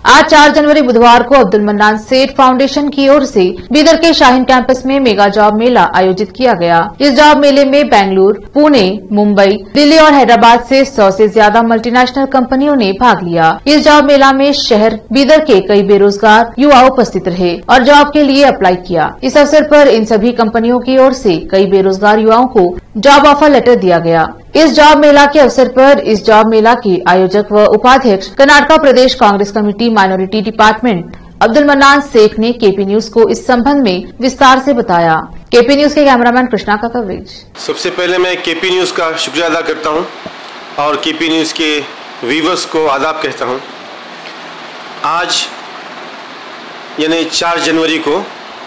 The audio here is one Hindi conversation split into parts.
आज 4 जनवरी बुधवार को अब्दुल मन्नान सेठ फाउंडेशन की ओर से बीदर के शाहीन कैंपस में मेगा जॉब मेला आयोजित किया गया। इस जॉब मेले में बेंगलुरु, पुणे, मुंबई, दिल्ली और हैदराबाद से 100 से ज्यादा मल्टीनेशनल कंपनियों ने भाग लिया। इस जॉब मेला में शहर बीदर के कई बेरोजगार युवा उपस्थित रहे और जॉब के लिए अप्लाई किया। इस अवसर पर इन सभी कंपनियों की ओर से कई बेरोजगार युवाओं को जॉब ऑफर लेटर दिया गया। इस जॉब मेला के अवसर पर इस जॉब मेला के आयोजक व उपाध्यक्ष Karnataka Pradesh Congress committee minority department Abdul Mannan Sheikh ने केपी न्यूज को इस संबंध में विस्तार से बताया। केपी न्यूज के कैमरामैन कृष्णा का कवरेज। सबसे पहले मैं केपी न्यूज का शुक्रिया अदा करता हूं और केपी न्यूज के व्यूअर्स को आदाब कहता हूं। आज यानी 4 जनवरी को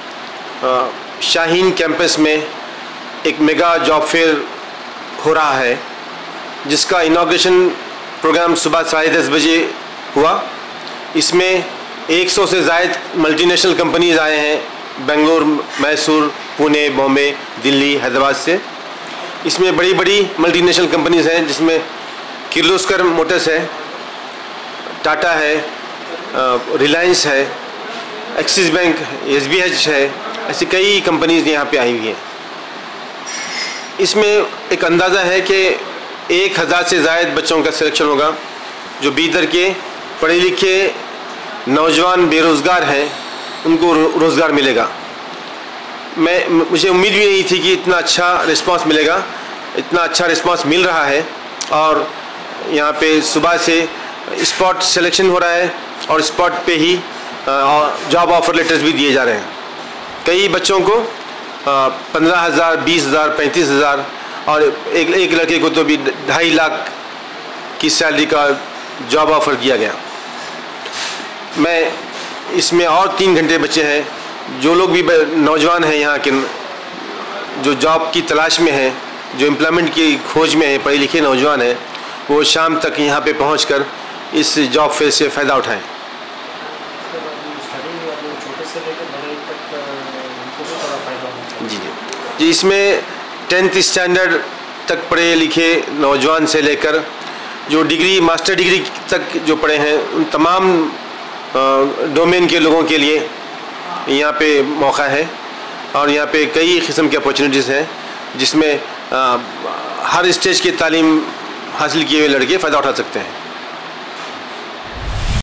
शाहीन कैंपस में एक मेगा जॉब फेयर हो रहा है, जिसका इनॉग्रेशन प्रोग्राम सुबह 10:30 बजे हुआ। इसमें 100 से ज़ायद मल्टीनेशनल कंपनीज आए हैं, बेंगलुरु, मैसूर, पुणे, बॉम्बे, दिल्ली, हैदराबाद से। इसमें बड़ी बड़ी मल्टीनेशनल कंपनीज हैं, जिसमें किर्लोस्कर मोटर्स है, टाटा है, रिलायंस है, एक्सिस बैंक, SBH है, ऐसी कई कंपनीज यहाँ पे आई हुई हैं। इसमें एक अंदाज़ा है कि 1000 से ज़ायद बच्चों का सिलेक्शन होगा, जो बीदर के पढ़े लिखे नौजवान बेरोज़गार हैं, उनको रोज़गार मिलेगा। मुझे उम्मीद भी नहीं थी कि इतना अच्छा रिस्पांस मिलेगा। इतना अच्छा रिस्पांस मिल रहा है और यहाँ पे सुबह से स्पॉट सिलेक्शन हो रहा है और स्पॉट पे ही जॉब ऑफर लेटर्स भी दिए जा रहे हैं। कई बच्चों को 15,000, 20,000, 35,000 और एक लड़के को तो भी 2.5 लाख की सैलरी का जॉब ऑफर दिया गया। मैं इसमें और 3 घंटे बचे हैं। जो लोग भी नौजवान हैं यहाँ के, जो जॉब की तलाश में हैं, जो एम्प्लॉयमेंट की खोज में हैं, पढ़े लिखे नौजवान हैं, वो शाम तक यहाँ पे पहुँचकर इस जॉब फेयर से फ़ायदा उठाएं। जी, इसमें 10th स्टैंडर्ड तक पढ़े लिखे नौजवान से लेकर जो डिग्री, मास्टर डिग्री तक जो पढ़े हैं, उन तमाम डोमेन के लोगों के लिए यहाँ पे मौका है और यहाँ पे कई किस्म की अपॉर्चुनिटीज़ हैं, जिसमें हर स्टेज की तालीम हासिल किए हुए लड़के फ़ायदा उठा सकते हैं।